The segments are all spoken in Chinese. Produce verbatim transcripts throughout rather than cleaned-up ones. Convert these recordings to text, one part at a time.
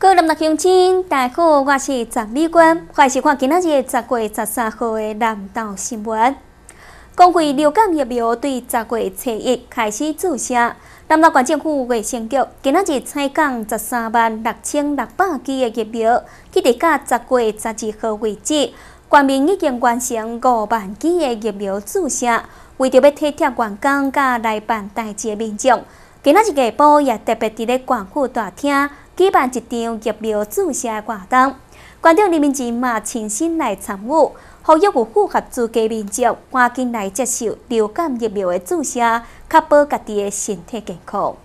各位南乡亲，大家好，我是张美娟，欢迎看今仔日十月十三号的南投新闻。讲回流感疫苗对十月初一开始注射，南投县政府卫生局今仔日采购十三万六千六百支的疫苗，起伫到十月十二号为止，全面已经完成五万支的疫苗注射。为着要体贴员工甲来办代志的民众，今仔日下晡也特别伫咧县府大厅举办一场疫苗注射的活动，县长林明志嘛亲身来参与，呼吁有符合资格民众赶紧来接受流感疫苗的注射，确保家己的身体健康。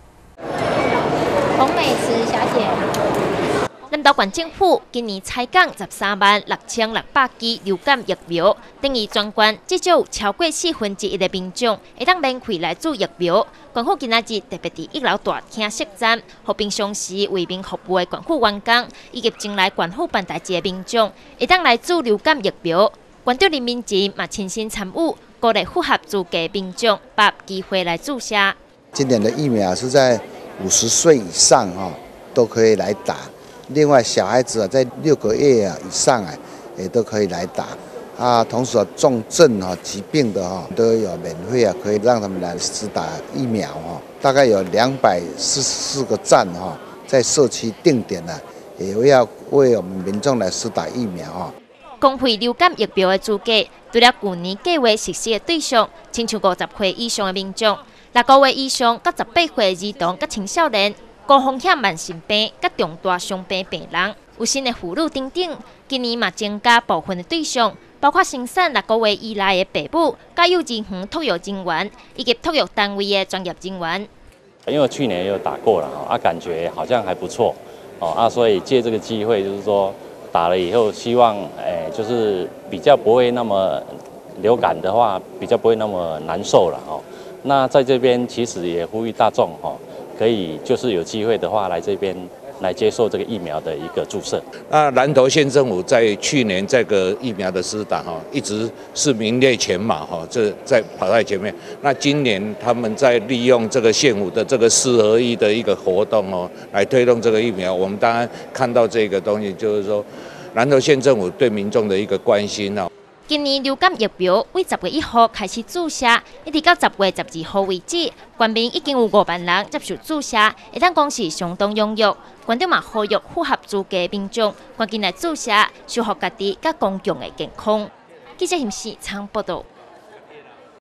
洪美慈小姐。南投县政府今年采购十三万六千六百支流感疫苗，等于全县至少有超过四分之一的民众会当免费来注疫苗。县府今仔日特别伫一楼大厅设站，互平常时为民服务的县府员工以及前来县府办代志的民众会当来注流感疫苗。县长林明志嘛亲身参与，鼓励符合资格的民众把握机会来注射。 今年的疫苗是在五十岁以上哈、哦、都可以来打。另外，小孩子啊，在六个月啊以上啊，也都可以来打啊。同时啊，重症啊、疾病的哈、都有免费啊，可以让他们来施打疫苗哈。大概有两百四十四个站哈，在社区定点啊，也要为我们民众来施打疫苗哈。 公费流感疫苗的资格，除了去年计划实施的对象，亲像五十岁以上的民众，六个月以上到十八岁的儿童甲青少年。高风险慢性病、甲重大伤病病人、有新的妇女等等，今年嘛增加部分的对象，包括生产六个月以内的爸母、甲幼稚园托育人员以及托育单位的专业人员。 因为去年也有打过了啊，感觉好像还不错哦啊，所以借这个机会，就是说打了以后，希望诶、欸，就是比较不会那么流感的话，比较不会那么难受了哦。那在这边其实也呼吁大众哦。可以就是有机会的话，来这边来接受这个疫苗的一个注射。 那南投县政府在去年这个疫苗的施打哈，一直是名列前茅哈，这在跑在前面。那今年他们在利用这个县府的这个四合一的一个活动哦，来推动这个疫苗。我们当然看到这个东西，就是说南投县政府对民众的一个关心哦。 今年流感疫苗为十月一号开始注射，一直到十月十二号为止，全民已经有五万人接受注射，会当讲是相当踊跃。县长嘛呼吁符合资格的民众赶紧来注射，守护家己甲公共的健康。记者陈世昌报道。